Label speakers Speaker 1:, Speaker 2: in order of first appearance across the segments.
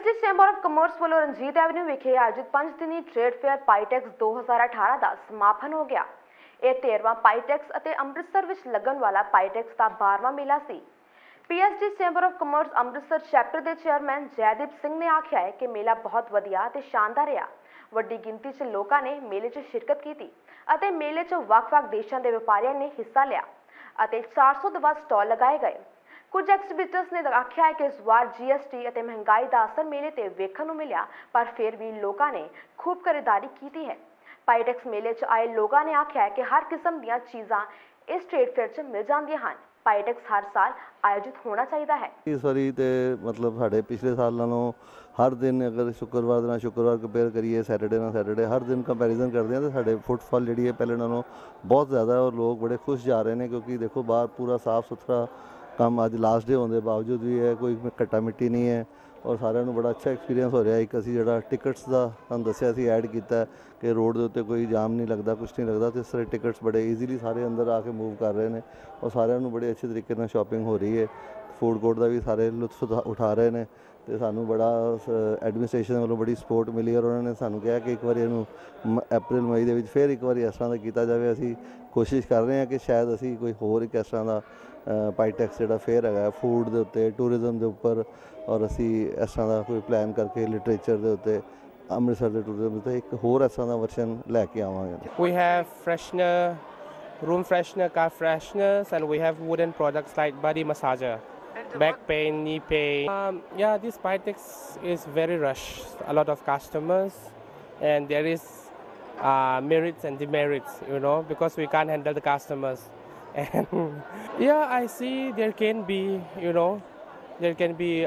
Speaker 1: PhD chamber of commerce वालों Ranjit Avenue विखे आयोजित 5 दिनी ट्रेड फेयर पाईटैक्स 2018 का समापन हो गया। यह 13वां पाईटैक्स ਅਤੇ ਅੰਮ੍ਰਿਤਸਰ ਵਿੱਚ ਲੱਗਣ ਵਾਲਾ ਪਾਈਟੈਕਸ ਦਾ 12ਵਾਂ ਮੇਲਾ ਸੀ। PHD chamber of commerce Amritsar chapter ਦੇ ਚੇਅਰਮੈਨ ਜੈਦੀਪ ਸਿੰਘ ਨੇ ਆਖਿਆ ਹੈ ਕਿ ਮੇਲਾ ਬਹੁਤ ਵਧੀਆ ਤੇ ਸ਼ਾਨਦਾਰ ਰਿਹਾ। ਵੱਡੀ ਗਿਣਤੀ 'ਚ ਲੋਕਾਂ ਨੇ ਮੇਲੇ 'ਚ ਸ਼ਿਰਕਤ ਕੀਤੀ ਅਤੇ ਮੇਲੇ 'ਚ ਵੱਖ-ਵੱਖ ਦੇਸ਼ਾਂ ਦੇ ਵਪਾਰੀਆਂ ਨੇ ਹਿੱਸਾ ਲਿਆ ਅਤੇ 400 ਤੋਂ ਵੱਧ ਸਟਾਲ ਲਗਾਏ ਗਏ। कुछ एक्सिबिटर्स ने आख्या है कि इस बार जीएसटी और महंगाई का असर मेले ते वेखण नूं मिलिया, पर फिर भी लोगों ने खूब खरीदारी की है। पाईटैक्स मेले च आए लोगों ने आख्या है कि हर किस्म दी चीज़ां इस ट्रेड फेयर च मिल जांदियां हन। पाईटैक्स हर साल आयोजित होना चाहिए है।
Speaker 2: इस बारी तो मतलब साढ़े पिछले साल नालों हर दिन अगर शुक्रवार कंपेयर करिए सैटरडे हर दिन कंपैरिजन करते हैं तो साढ़े फुटफॉल जी है पहले नालों बहुत ज़्यादा और लोग बड़े खुश जा रहे हैं, क्योंकि देखो बाहर पूरा साफ सुथरा काम अज लास्ट डे होने के बावजूद भी है, कोई घट्टा मिट्टी नहीं है और सारिਆਂ ਨੂੰ बड़ा अच्छा एक्सपीरियंस हो रहा है। एक असी जो टिकट्स का तुहानूं दस्सिया सी ऐड किया कि रोड के उत्ते कोई जाम नहीं लगता, कुछ नहीं लगता, तो इस तरह टिकट्स बड़े ईजीली सारे अंदर आके मूव कर रहे हैं और सारिਆਂ ਨੂੰ बड़े अच्छे तरीके ਨਾਲ शॉपिंग हो रही है। फूड कोर्ट का भी सारे लुत्फ उठा रहे हैं तो सानू बड़ा एडमिनिस्ट्रेशन वालों बड़ी सपोर्ट मिली और उन्होंने सानू कहा कि एक बार इनू अप्रैल मई के फिर एक बार इस तरह का किया जाए। असी कोशिश कर रहे हैं कि शायद असी कोई होर एक इस तरह का पाईटैक्स जो फेयर है फूड के उत्ते टूरिज्म के उपर और असी इस तरह का कोई प्लान करके लिटरेचर के उत्ते अमृतसर के टूरिज्म उत्ते एक होर इस तरह का वर्जन लैके आवांगे।
Speaker 3: We have freshener, room freshener, car fresheners, and we have wooden products like body massager, back pain, knee pain. Yeah, this Pytex is very rush. A lot of customers, and there is merits and demerits, you know, because we can't handle the customers. And yeah, I see there can be, you know, there can be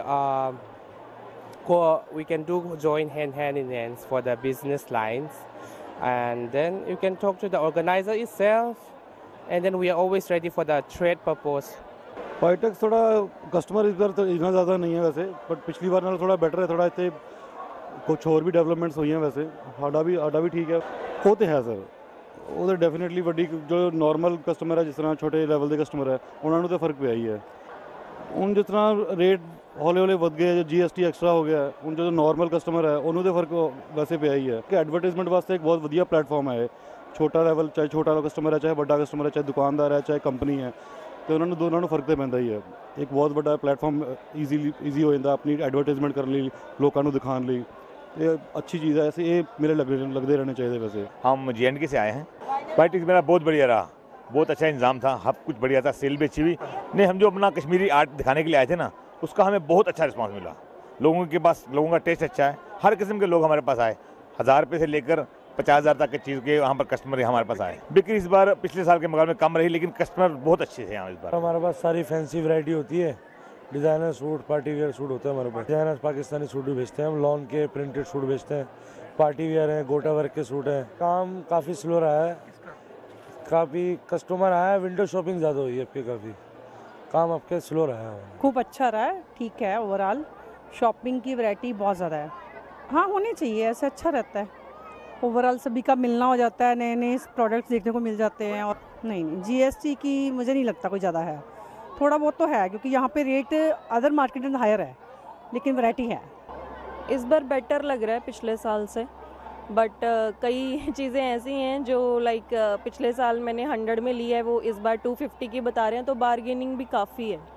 Speaker 3: we can do join hand in hands for the business lines, and then you can talk to the organizer itself, and then we are always ready for the trade purpose.
Speaker 4: पाईटैक्स थोड़ा customer इस बार तो इतना ज़्यादा नहीं है वैसे, but पिछली बार नाल थोड़ा बेटर है। थोड़ा इतने कुछ और भी डेवलपमेंट्स हुई हैं वैसे, साडा भी ठीक है वो तो है सर। वो तो डेफिनेटली वड्डी जो नॉर्मल कस्टमर है जिस तरह छोटे लैवल के कस्टमर है उन्होंने तो फर्क पिया ही है। ਹੁਣ जिस तरह रेट हौले वध गए, जो GST एक्सट्रा हो गया, ਹੁਣ जो नॉर्मल कस्टमर है उन्होंने तो फर्क वैसे पिया ही है कि एडवरटाइजमेंट वास्ते एक बहुत वधिया प्लेटफॉर्म है। छोटा लैवल चाहे छोटा कस्टमर है, चाहे बड़ा कस्टमर है, चाहे दुकानदार है, चाहे कंपनी है, तो उन्होंने दोनों फर्क तो पैंदा ही है। एक बहुत बड़ा प्लेटफॉर्म ईजी हो जाता अपनी एडवरटाइजमेंट करने लिए, लोगों को दिखाने लिए। ये अच्छी चीज़ है, ऐसे ये मेरे लगते रहने चाहिए। वैसे
Speaker 5: हम JNK से आए हैं। पाईटैक्स मेरा बहुत बढ़िया रहा, बहुत अच्छा इंतजाम था, हब कुछ बढ़िया था, सेल भी अच्छी हुई। नहीं, हम जो अपना कश्मीरी आर्ट दिखाने के लिए आए थे ना, उसका हमें बहुत अच्छा रिस्पांस मिला। लोगों के पास लोगों का टेस्ट अच्छा है, हर किस्म के लोग हमारे पास आए। 1000 रुपये से लेकर 50,000 तक की चीज़ के यहाँ पर कस्टमर हमारे पास आए। बिक्री इस बार पिछले साल के मुकाबले कम रही, लेकिन कस्टमर बहुत अच्छे थे यहाँ इस बार।
Speaker 6: हमारे पास सारी फैंसी वैरायटी होती है, designer suit, party wear suit होते हैं हमारे पास। डिज़ाइनर पाकिस्तानी सूट भी बेचते हैं हम, लॉन के प्रिंटेड सूट बेचते हैं, पार्टी वेयर हैं, गोटा वर्क के सूट हैं। काम काफ़ी स्लो रहा है, काफ़ी कस्टमर आया है, विंडो शॉपिंग ज़्यादा हुई है आपके, काफ़ी काम आपके स्लो रहा है।
Speaker 7: खूब अच्छा रहा है, ठीक है। ओवरऑल शॉपिंग की वैरायटी बहुत ज़्यादा है। हाँ, होनी चाहिए, ऐसे अच्छा रहता है। ओवरऑल सभी का मिलना हो जाता है, नए नए प्रोडक्ट्स देखने को मिल जाते हैं। और नहीं GST की मुझे नहीं लगता कोई ज़्यादा है, थोड़ा बहुत तो है, क्योंकि यहाँ पे रेट अदर मार्केट में हायर है, लेकिन वैरायटी है।
Speaker 8: इस बार बेटर लग रहा है पिछले साल से, बट कई चीज़ें ऐसी हैं जो लाइक पिछले साल मैंने 100 में ली है, वो इस बार 250 की बता रहे हैं, तो बारगेनिंग भी काफ़ी है।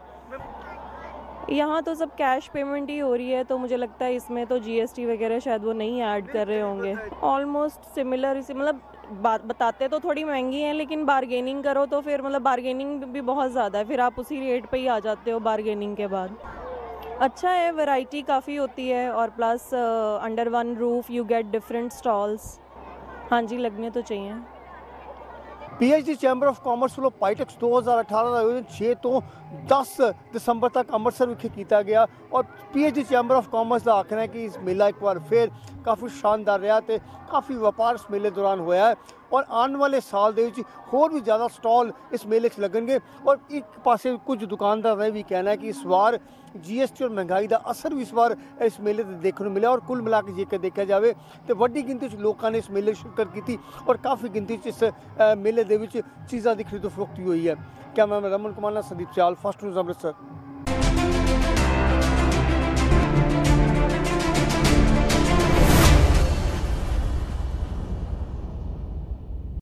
Speaker 8: यहाँ तो सब कैश पेमेंट ही हो रही है, तो मुझे लगता है इसमें तो GST वगैरह शायद वो नहीं ऐड कर रहे होंगे। ऑलमोस्ट सिमिलर इसी, मतलब बताते तो थोड़ी महंगी हैं, लेकिन बारगेनिंग करो तो फिर मतलब बारगेनिंग भी बहुत ज़्यादा है, फिर आप उसी रेट पे ही आ जाते हो बारगेनिंग के बाद। अच्छा है, वैरायटी काफ़ी होती है, और plus under one roof you get different stalls. हाँ जी, लगने तो चाहिए।
Speaker 9: पीएचडी चैंबर ऑफ कॉमर्स वालों पाईटैक्स 2018 का आयोजन 6 तो 10 दिसंबर तक अमृतसर विखे किया गया और पीएचडी चैंबर ऑफ कॉमर्स का आखना है कि इस मेला एक बार फिर काफ़ी शानदार रहा, तो काफ़ी व्यापार इस मेले दौरान होया है और आने वाले साल दे होर भी ज़्यादा स्टॉल इस मेले लगेंगे। और एक पासे कुछ दुकानदार ने भी कहना है कि इस बार GST और महंगाई का असर भी इस बार इस मेले से देखने को मिला और कुल मिला के जेकर देखा जाए तो वड्डी गिनती लोगों ने इस मेले शिरकत की और काफ़ी गिनती इस मेले के चीज़ों की खरीदो फरोख्ती हुई है। कैमरामैन रमन कुमार संदीप चाल, फर्स्ट न्यूज़ अमृतसर।